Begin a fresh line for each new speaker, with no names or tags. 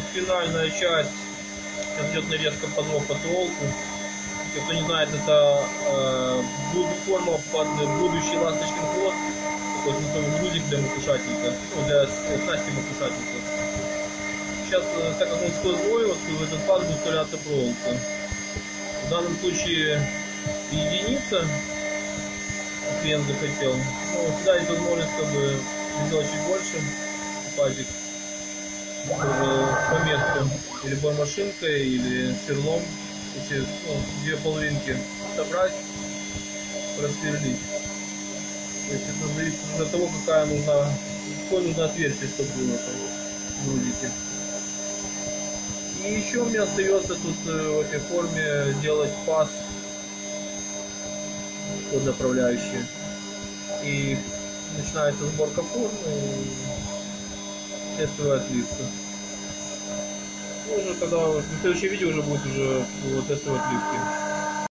финальная часть. Сейчас идет нарезка пазов по толку. Кто не знает, это форма под будущий ласточкин хвост. Такой свинцовый грузик для макушатника, ну, для снасти макушатника. Сейчас, так как он сквозной, вот в этот паз будет вставляться проволока. В данном случае единица, клиент захотел. Ну, всегда есть возможность как бы сделать чуть больше пазик по месту, или бормашинкой, или сверлом, если две половинки собрать, просверлить. То есть это зависит от того, какое нужно отверстие, чтобы было в грузике. И еще мне остается тут в этой форме делать паз под направляющие. И начинается сборка формы и тестовая отливка. Ну, уже когда в следующем видео уже будет уже тестовая отливка.